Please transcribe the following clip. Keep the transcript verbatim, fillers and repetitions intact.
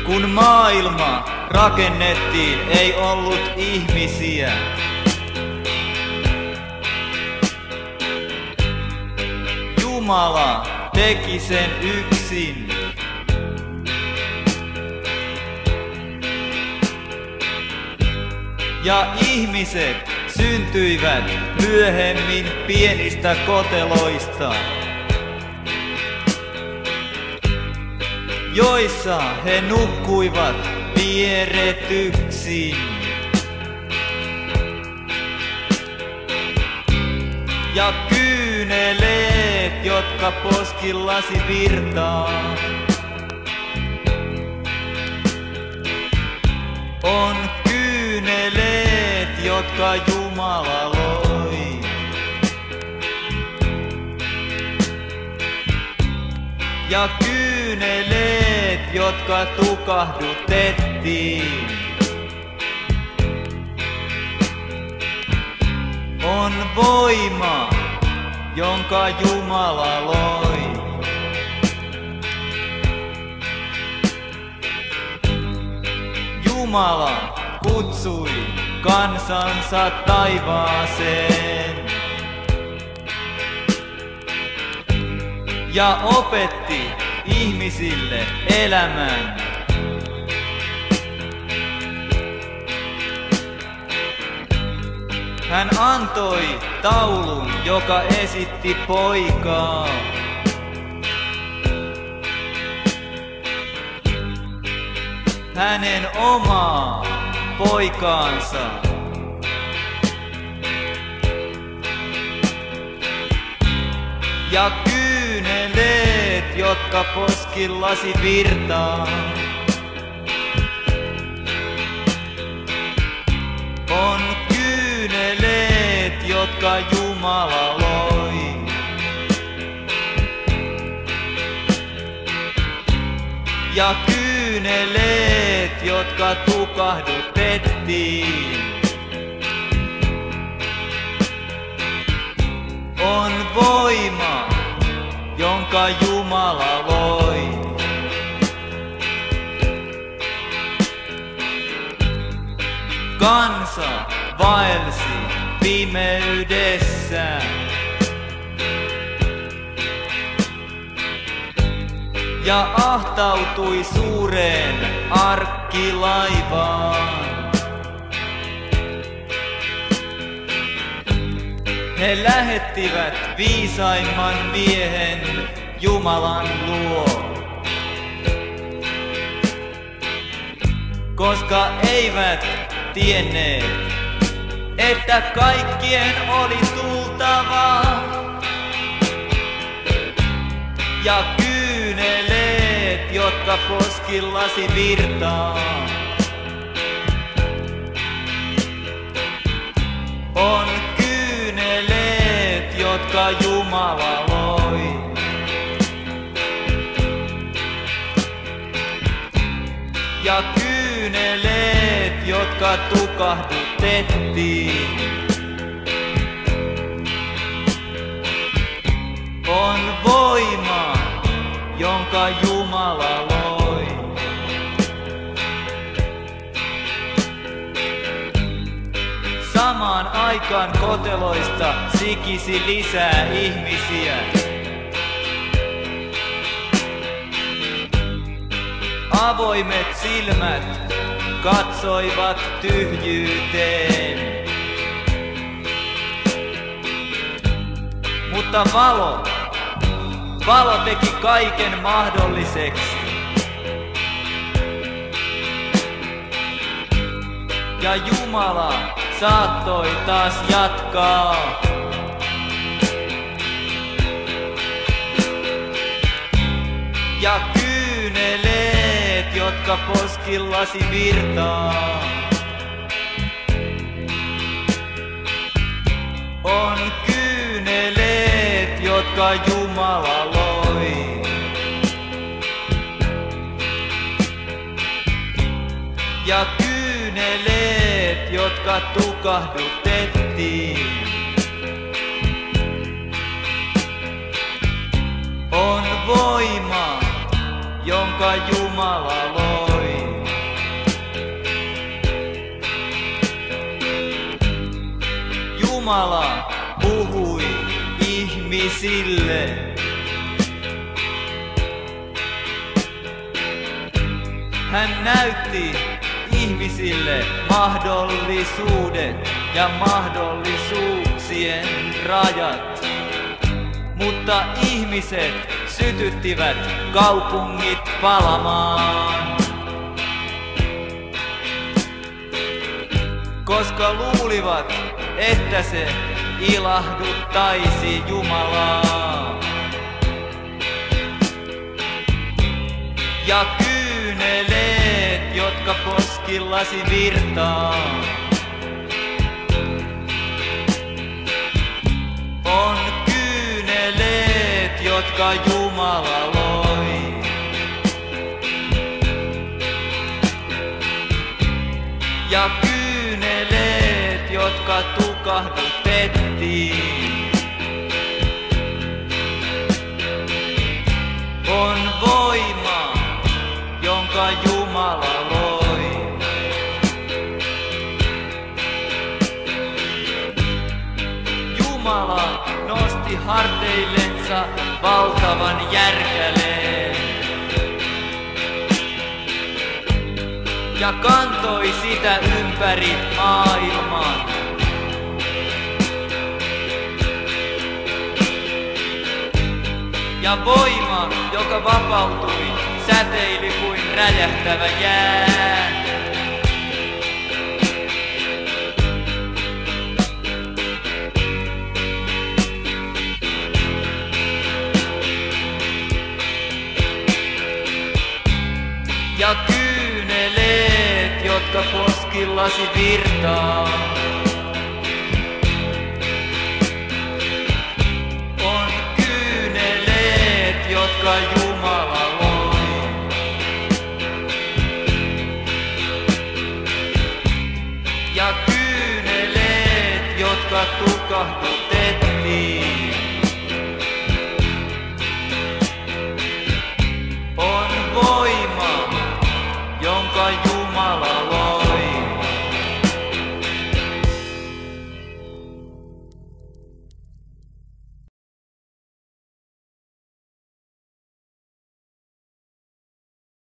Kun maailma rakennettiin, ei ollut ihmisiä. Jumala teki sen yksin. Ja ihmiset syntyivät myöhemmin pienistä koteloista, joissa he nukkuivat vieretyksiin. Ja kyyneleet, jotka poskillasi virtaa, on kyyneleet, jotka Jumala loi. Ja kyyneleet, jotka tukahdutettiin, on voima, jonka Jumala loi. Jumala kutsui kansansa taivaaseen ja opetti ihmisille elämän. Hän antoi taulun, joka esitti poikaa. Hänen omaa poikaansa. Ja kyyneleet, jotka poskillasi virtaa, on kyyneleet, jotka Jumala loi. Ja kyyneleet, jotka tukahdutettiin, on voima, jonka Jumala loi. Kansa vaelsi pimeydessä, ja ahtautui suureen arkkilaivaan. He lähettivät viisaimman miehen Jumalan luo, koska eivät tienneet, että kaikkien oli tultava. Ja kyyneleet, jotka poskillasi virtaa, on kyyneleet, jotka Jumala loi. Ja kyyneleet, jotka tukahdutettiin, on voima, jonka Jumala loi. Samaan aikaan koteloista sikisi lisää ihmisiä. Avoimet silmät katsoivat tyhjyyteen, mutta valo, valo teki kaiken mahdolliseksi. Ja Jumala saattoi taas jatkaa. Ja kyyneleet, jotka poskillasi virtaa, on kyyneleet, jotka Jumala loi. Ja kyyneleet, jotka tukahdutettiin, on voima, jonka Jumala loi. Jumala puhui ihmisille. Hän näytti ihmisille mahdollisuudet ja mahdollisuuksien rajat. Mutta ihmiset sytyttivät kaupungit palamaan. Koska luulivat, että se ilahduttaisi Jumalaa. Ja kyyneleet, jotka poskillasi virtaa, on kyyneleet, jotka Jumala loi. Ja kyyneleet, jotka tukahdutettiin, on voima, jonka Jumala loi. Jumala nosti harteillensa valtavan järkäleen ja kantoi sitä ympäri maailman. Ja voima, joka vapautui, säteili kuin räjähtävä jää. Ja kyyneleet, jotka poskillasi virtaa, on kyyneleet, jotka Jumala